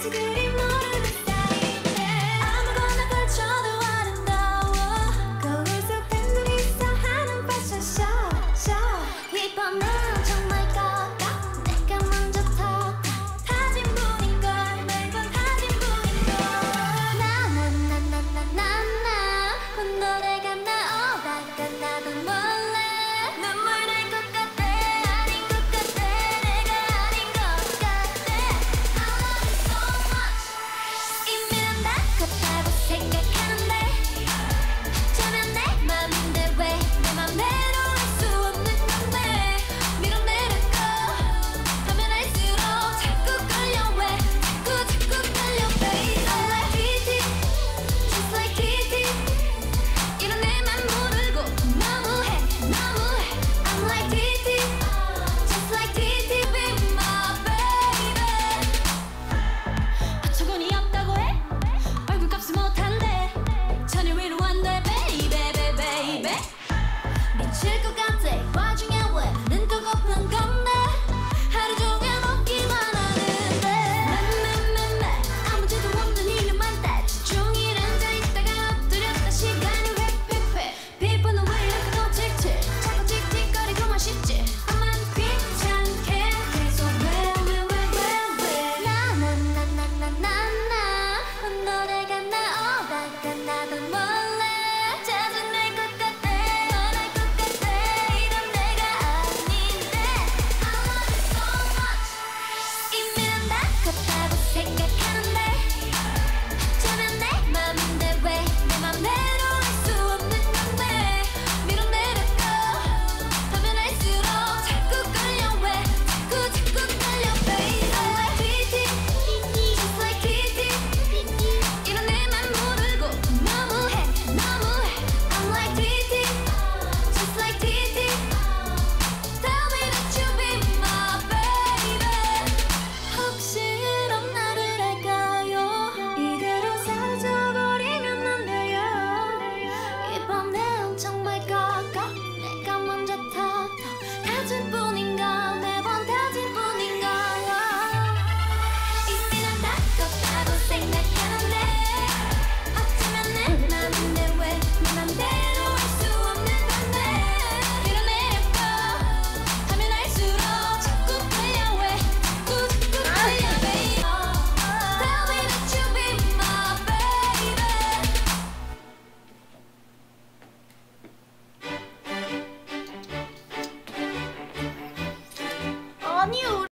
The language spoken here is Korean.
그리 모르는 사이인데 아무거나 걸쳐도 아름다워 거울 속 팬들이서 하는 패션쇼 이번 날 정말 꺾어 내가 먼저 턱 다진 분인걸 매번 다진 분인걸 나나나나나나나 혼노래가 나오다가 나도 몰래 눈물 날 것 같아 아닌 것 같아 내가 아닌 것 같아 I love you so much 이미 난 다 같다고 생각하는데 저면 내 맘인데 왜 내 맘대로 할 수 없는 건데 밀어내려고 하면 할수록 자꾸 끌려 왜 자꾸 끌려 baby I'm like TT just like TT 이런 내맘 모르고 너무해 I'm like TT just like TT be my baby 어처구니 없다고 해 얼굴값을 못한대 전혀 위로 안돼 baby 미칠 것 같아 와중에 왜 눈도 고픈 건데 하루 종일 먹기만 하는데 맘맘맘맘 아무데도 없는 일만 따지 종일 앉아있다가 엎드렸다 시간이 휙휙휙 피부는 왜 이렇게 더 칙칙 자꾸 틱틱거리고만 싶지 나만 귀찮게 계속 왜 나나나나나나 혼노래가 나오다가 나도 몰래 짜증날 것 같아 원할 것 같아 이런 내가 아닌데 I love you so much 이미 난 다 같다고 생각하는데 저면 내 맘인데 왜 내 맘대로 할 수 없는 건데 밀어내려고 하면 할수록 자꾸 끌려 왜 자꾸 끌려 baby I'm like TT just like TT 이런 내맘 모르고 너무해 I'm like TT just like TT Tell me that you be my baby 혹시 이런 나를 할까요 이대로 사라져버리면 안 돼요 이번 내용 정말 꺾어 내가 먼저 턱턱 다진 뿐인가 매번 다진 뿐인가 이미 난 다 컸다고 생각하는데 어쩌면 내 맘인데 왜 내 맘대로 할 수 없는 건데 밀어내려고 하면 할수록 자꾸 끌려 왜 자꾸 끌려 baby Tell me that you be my baby 아니